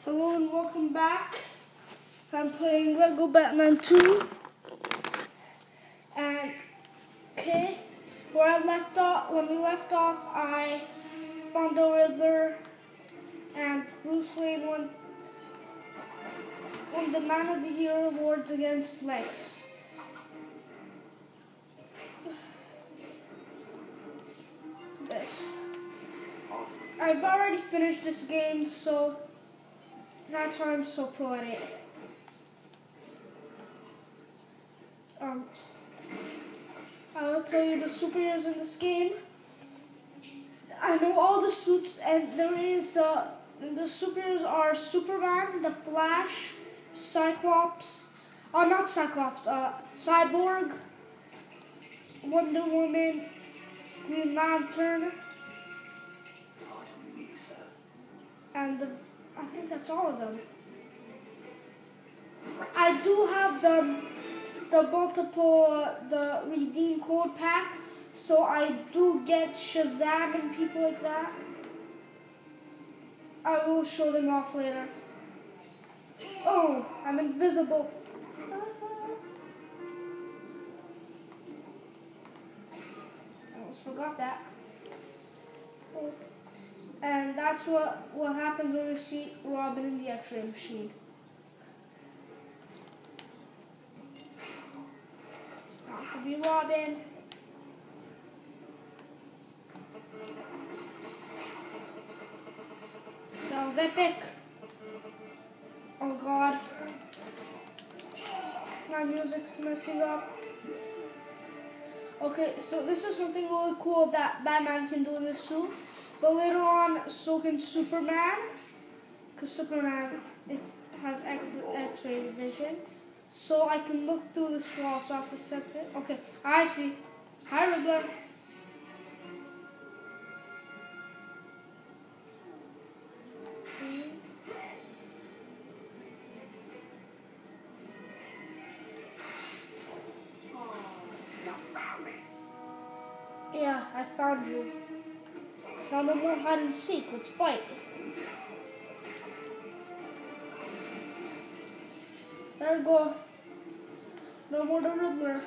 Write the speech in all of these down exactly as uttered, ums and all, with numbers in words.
Hello and welcome back. I'm playing Lego Batman two. And, okay, where I left off, when we left off, I found the Riddler and Bruce Wayne won, won the Man of the Year awards against Lex. This. I've already finished this game, so that's why I'm so pro at it. Um, I will tell you the superheroes in this game. I know all the suits, and there is uh, the superheroes are Superman, the Flash, Cyclops, oh not Cyclops, uh, Cyborg, Wonder Woman, Green Lantern, and the, I think that's all of them. I do have the the multiple uh, the redeem code pack, so I do get Shazam and people like that. I will show them off later. Oh, I'm invisible. I almost forgot that. Oh. And that's what, what happens when you see Robin in the X-ray machine. Not to be Robin. That was epic. Oh God. My music's messing up. Okay, so this is something really cool that Batman can do in this suit. But later on, so can Superman, because Superman is, has X-ray vision. So I can look through this wall, so I have to set it. Okay, I see. Hi, Riddler. Yeah, I found you. Now no more hide and seek, let's fight. There we go. No more the Riddler.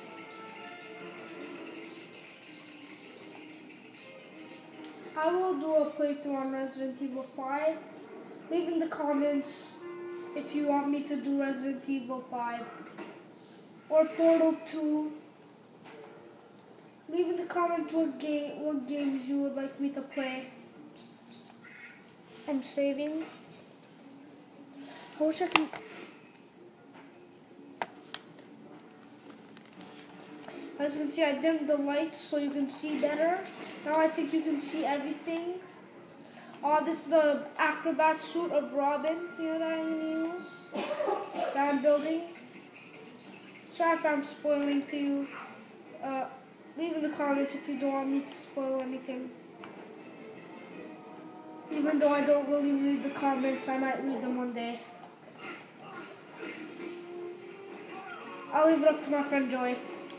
I will do a playthrough on Resident Evil five. Leave in the comments if you want me to do Resident Evil five. Or Portal two. Leave in the comments what game, what games you would like me to play. I'm saving. I wish I could. As you can see, I dimmed the lights so you can see better. Now I think you can see everything. Oh, this is the acrobat suit of Robin here that I use. That I'm building. Sorry if I'm spoiling to you. Uh, Leave in the comments if you don't want me to spoil anything. Even though I don't really read the comments, I might read them one day. I'll leave it up to my friend Joy.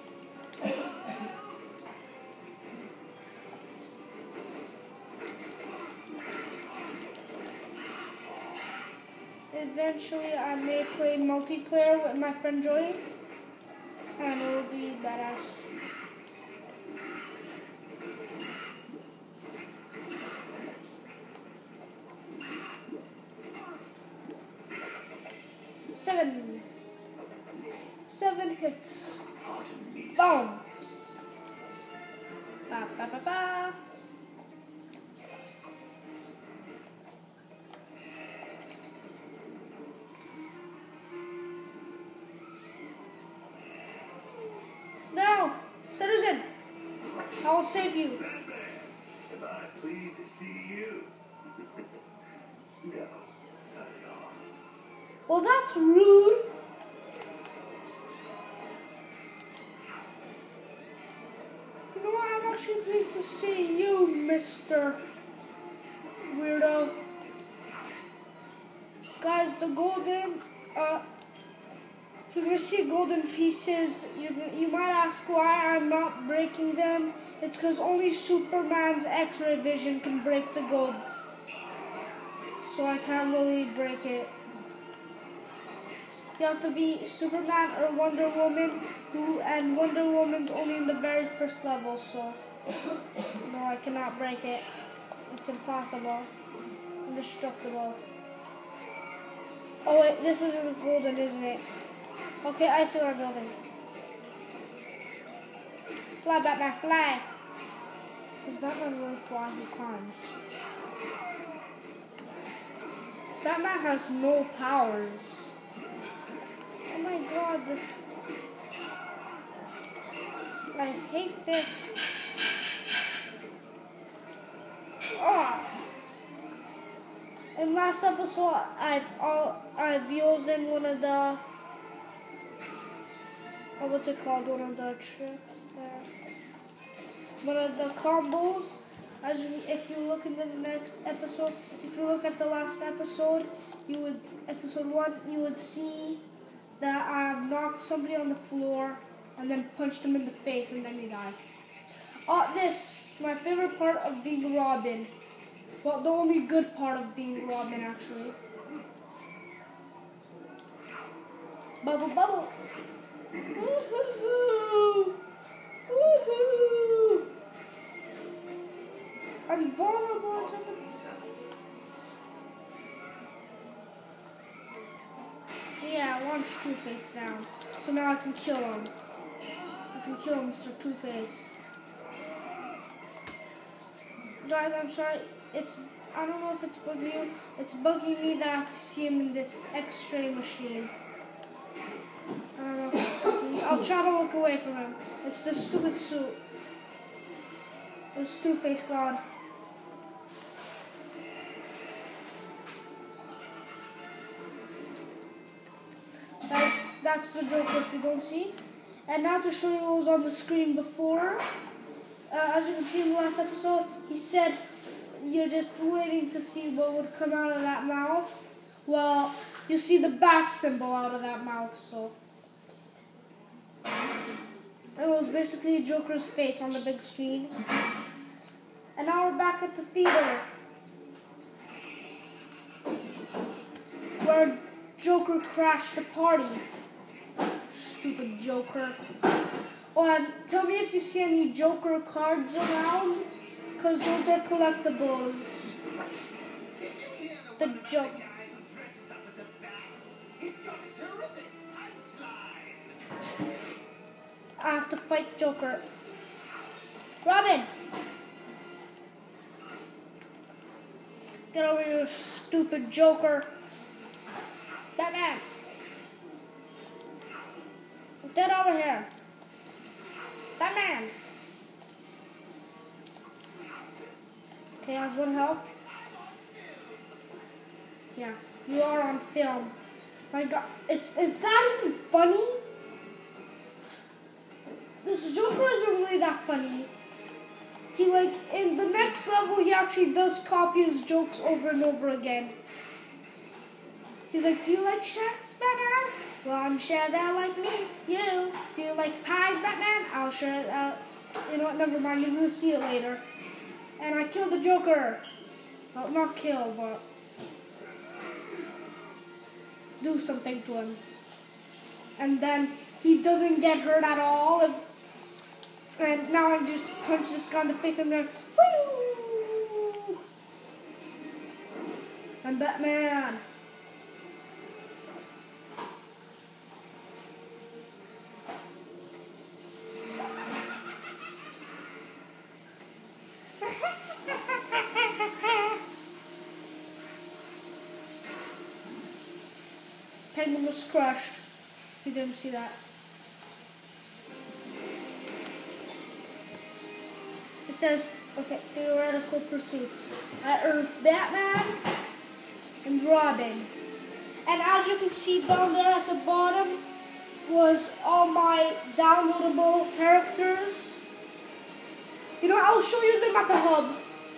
Eventually, I may play multiplayer with my friend Joy, and it will be badass. Seven. Seven hits. Boom. Ba ba ba ba. No, citizen. I will save you. Am I pleased to see you? No. Well, that's rude. You know what? I'm actually pleased to see you, Mister Weirdo. Guys, the golden, uh, you're gonna see golden pieces. You're gonna, you might ask why I'm not breaking them. It's because only Superman's X-ray vision can break the gold. so I can't really break it. You have to be Superman or Wonder Woman, who and Wonder Woman's only in the very first level, so no, I cannot break it. It's impossible. Indestructible. Oh wait, this isn't golden, isn't it? Okay, I see our building. Fly, Batman, fly! Does Batman really fly? He climbs. Batman has no powers. Oh my god, this... I hate this. Oh. In last episode, I've all I've used in one of the... Oh, what's it called? One of the tricks there. One of the combos. As you, if you look into the next episode, if you look at the last episode, you would episode one, you would see that I've knocked somebody on the floor and then punched him in the face and then he died. Oh, this my favorite part of being Robin. Well, the only good part of being Robin, actually. Bubble, bubble. Woohoo! Woohoo! I'm vulnerable and something. Yeah, I launched Two-Face down. So now I can kill him. I can kill Mister Two-Face. Guys, I'm sorry. It's I don't know if it's bugging you. It's bugging me that I have to see him in this X-ray machine. I don't know if it's bugging you. I'll try to look away from him. It's the stupid suit. It's Two-Face gone. That, that's the Joker if you don't see. And now to show you what was on the screen before. Uh, as you can see in the last episode, he said you're just waiting to see what would come out of that mouth. Well, you see the bat symbol out of that mouth, so. It was basically Joker's face on the big screen. And now we're back at the theater, where Joker crashed the party. Stupid Joker. Oh, and tell me if you see any Joker cards around, because those are collectibles. The Joker. I have to fight Joker. Robin! Get over here, you stupid Joker. Batman! Get over here. Batman! Okay, has one health. Yeah, you are on film. My God, it's, is that even funny? This Joker isn't really that funny. He like, in the next level, he actually does copy his jokes over and over again. He's like, do you like sharks, Batman? Well, I'm sure they'll like me. You. Do you like pies, Batman? I'll sure, uh, you know what, never mind, you're going to see it later. And I killed the Joker. Well, not kill, but do something to him. And then he doesn't get hurt at all. If, and now I just punch this guy in the face and then, whoo! I'm Batman. Penguin was crushed. You didn't see that. It says, okay, theoretical pursuits. I earned Batman and Robin. And as you can see down there at the bottom was all my downloadable characters. You know, I'll show you them at the hub.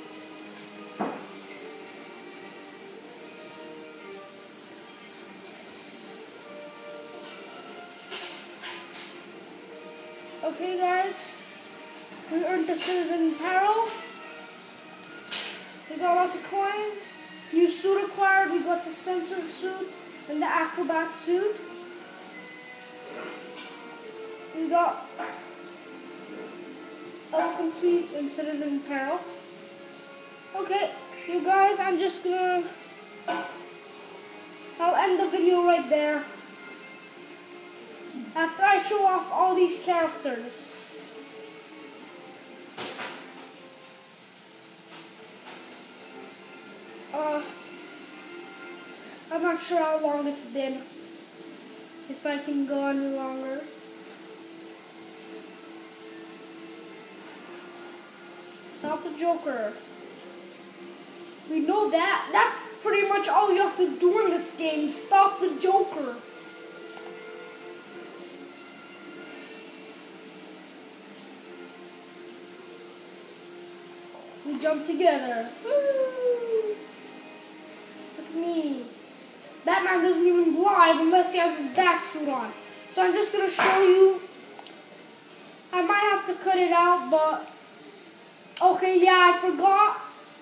Okay guys, we earned the Citizen Apparel. We got lots of coins. new suit acquired. We got the sensor suit and the acrobat suit. We got a complete and citizen apparel. Okay, you guys, I'm just gonna, I'll end the video right there. After I show off all these characters. Uh, I'm not sure how long it's been. If I can go any longer. Stop the Joker. We know that. That's pretty much all you have to do in this game. Stop the Joker. We jump together. Woo! Look at me. Batman doesn't even glide unless he has his bat suit on. So I'm just going to show you. I might have to cut it out, but... Okay, yeah, I forgot.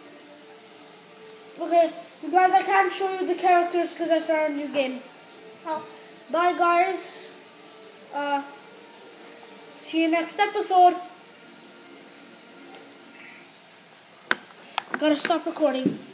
Okay, you guys, I can't show you the characters because I started a new game. Oh, bye, guys. Uh, see you next episode. I gotta stop recording.